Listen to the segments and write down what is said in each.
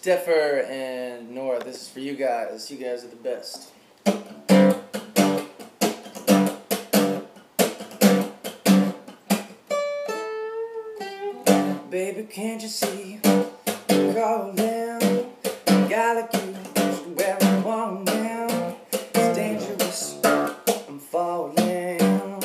Steffer and Nora, this is for you guys. You guys are the best. Baby, can't you see I'm calling? A guy like you is where I want now. It's dangerous, I'm falling.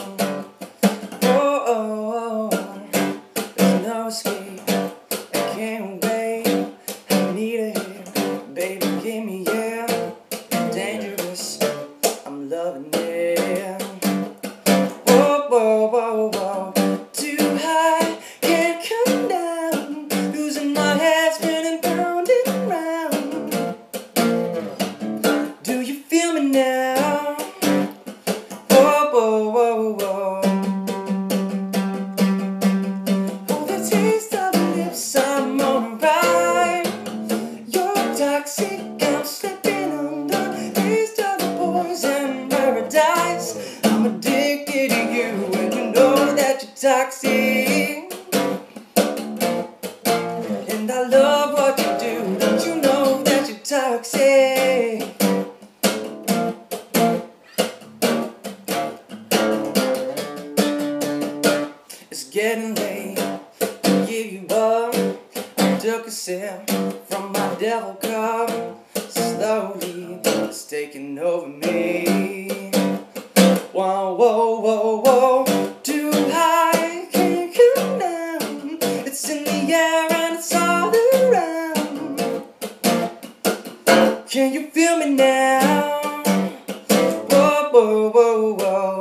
Oh, there's no escape, I can't wait. I need a hit, baby, give me yeah. Dangerous, I'm loving it. Whoa, whoa, whoa, whoa. Too high, can't come down. Losing my head, spinning, pounding around. Do you feel me now? Whoa, whoa, whoa, whoa. Oh, the taste of your lips, I'm on a ride. You're toxic, I'm slipping under. Taste of the poison paradise. I'm addicted to you, and you know that you're toxic. And I love what you do, don't you know that you're toxic? It's getting late to give you up. I took a sip from my devil cup. Slowly, it's taking over me. Whoa, whoa, whoa, whoa. Too high, can't come down. It's in the air and it's all around. Can you feel me now? Whoa, whoa, whoa, whoa.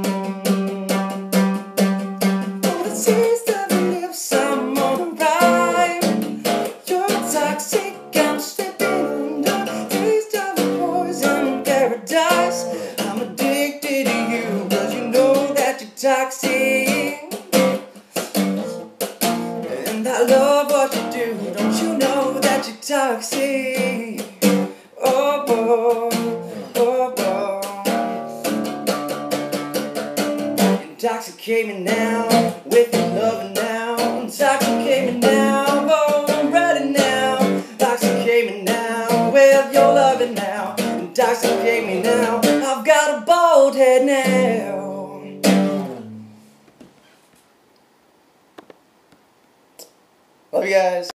Oh, the taste of your lips, I'm on a ride. You're toxic, I'm slipping under. Taste of the poison paradise. I'm addicted to you, 'cause you know that you're toxic. And I love what you do, don't you know that you're toxic? Oh, oh, oh, oh. Intoxicate me now, with your loving now. Intoxicate me now, oh, I'm ready now. Intoxicate me now, with your loving now. Intoxicate me now, I've got a bald head now. Love you guys.